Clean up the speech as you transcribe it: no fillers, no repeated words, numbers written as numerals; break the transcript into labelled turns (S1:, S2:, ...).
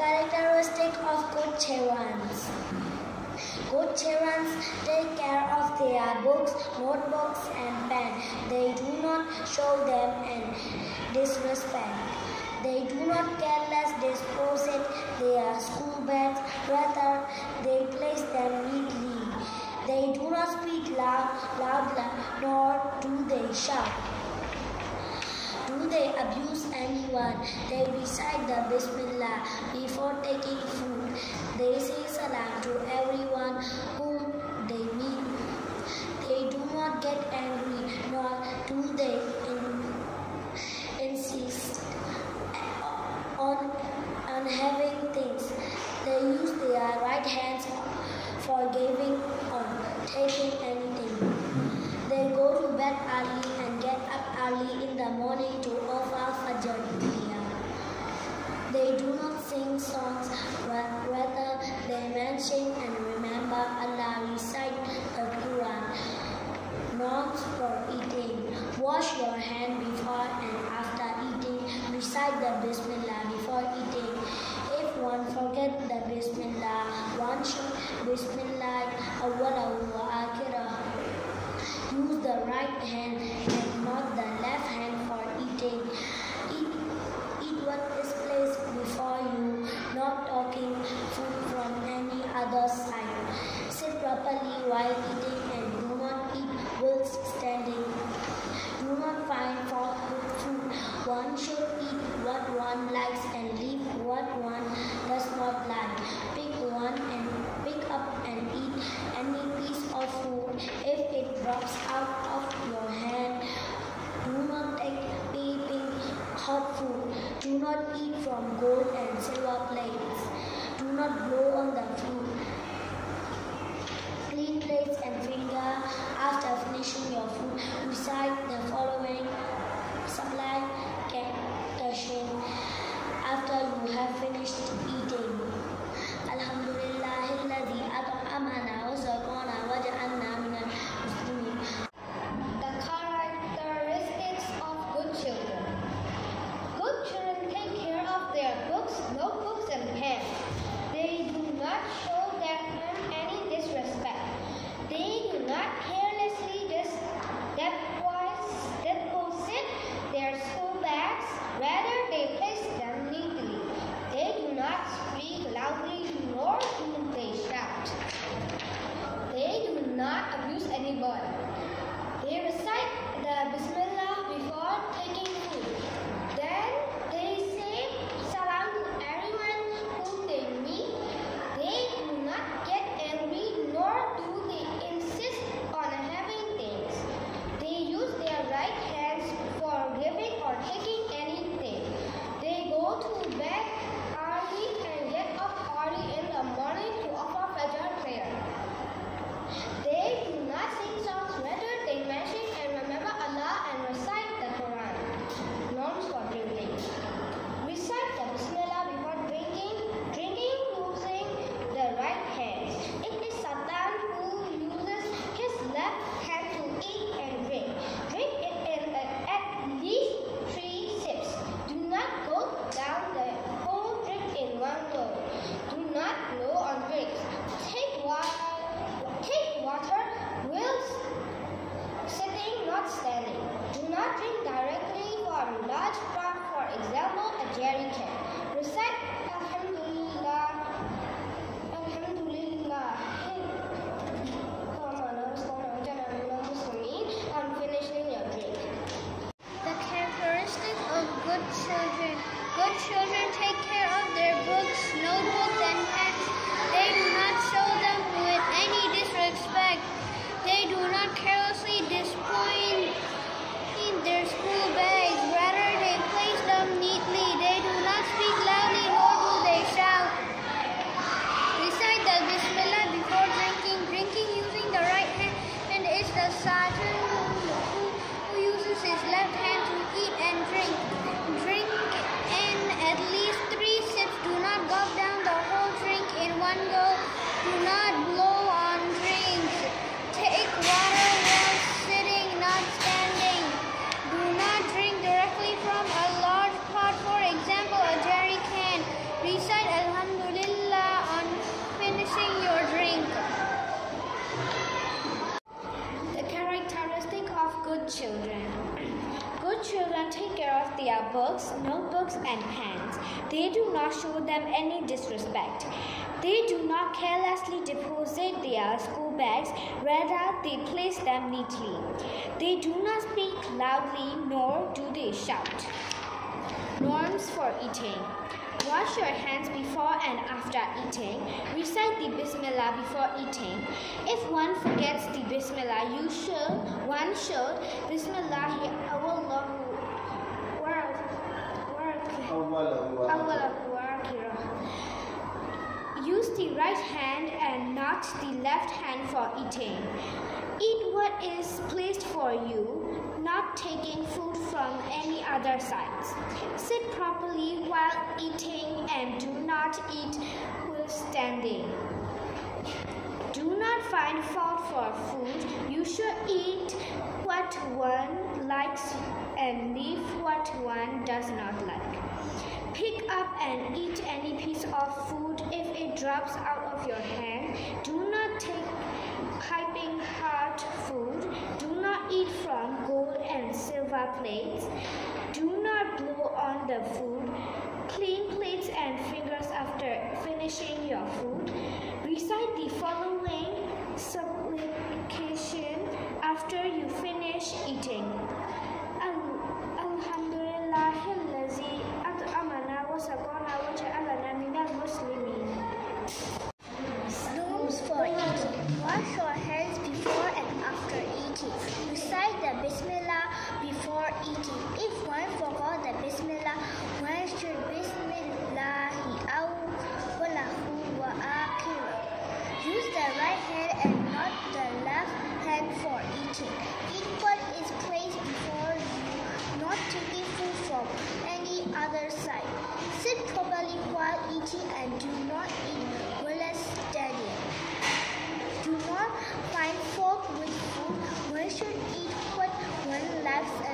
S1: Characteristic of good children. Good children take care of their books, notebooks and pens. They do not show them in disrespect. They do not carelessly dispose of their school bags, rather they place them neatly. They do not speak loudly, nor do they shout. Do they abuse anyone? They recite the Bismillah before taking food. They say salam to everyone whom they meet. They do not get angry, nor do they insist on having things. They use their right hands for giving or taking anything. They go to bed early and get up early in the morning to offer Fajr prayer. They do not sing songs, rather they mention and remember Allah, recite the Quran. Norms for eating. Wash your hand before and after eating. Recite the Bismillah before eating. If one forgets the Bismillah, one should Bismillah awwalahu wa akhirahu. Use the right hand and not the left hand for eating. Eat what is placed before you, not taking food from any other side. Sit properly while eating and do not eat whilst standing. Do not find fault with food. One should eat what one likes and leave what one does not like. Pick up and eat any piece of food. If it drops out of your hand, do not take piping hot food. Do not eat from gold and silver plates. Do not blow on the food. Clean plates and finger after finishing your food. Recite the following supplication after you have finished eating. Alhamdulillahilladzi at'amana wa saqana wa ja'alna minal muslimin.
S2: The characteristics of good children. Good children take care of their books, notebooks and pens. They do not show them any disrespect. They do not carelessly deposit their school bags, rather they place them neatly. They do not speak loudly nor do they shout. They do not abuse anyone. They recite the Bismillah before taking food. Then they say salam to everyone whom they meet. They do not get angry nor do they insist on having things. They use their right hands for giving or taking anything. They go to bed early and get up early in the morning to offer Fajr prayer. They do not sing songs, rather they mention and remember Allah and recite the Quran. Norms for drinking. Recite the Bismillah before drinking using the right hand. It is Satan who uses his left hand to eat and drink. Drink it in at least 3 sips. Do not go down the whole drink in one go. Do not blow on drinks. Take water whilst sitting, not standing. Do not drink directly from large pot, for example, a jerry can. Recite Alhamdulillah. On finishing your drink.
S3: The characteristic of good children. Good children take care of their books, notebooks, and pens. They do not show them with any disrespect. They do not carelessly dispose their school bags. Rather, they place them neatly. They do not speak loudly, nor do they shout. Recite the Bismillah before drinking. Drinking using the right hand and is the sergeant who uses his left hand to eat and drink. Drink in at least 3 sips. Do not gulp down the whole
S4: books, notebooks, and pens. They do not show them any disrespect. They do not carelessly deposit their school bags, rather they place them neatly. They do not speak loudly, nor do they shout. Norms for eating. Wash your hands before and after eating. Recite the Bismillah before eating. If one forgets the Bismillah, one should Bismillahi Use the right hand and not the left hand for eating. Eat what is placed for you, not taking food from any other sides. Sit properly while eating and do not eat while standing. Do not find fault for food. You should eat what one likes and leave what one does not like. Pick up and eat any piece of food if it drops out of your hand. Do not take piping hot food. Do not eat from gold and silver plates. Do not blow on the food. Clean plates and fingers after finishing your food. Recite the following supplication after you finish eating. Alhamdulillahillazi at'amana wa saqana wa ja'alana minal muslimin.
S1: Norms for eating. Wash your hands before and after eating. Recite the Bismillah before eating. If one forgot the Bismillah, one should Bismillahi awwalahu wa akhirahu. Use the right hand and not the left hand for eating. Eat what is placed before you, not taking food from any other side. Sit properly while eating and do not eat while standing. Do not find fault with food. One should eat what one likes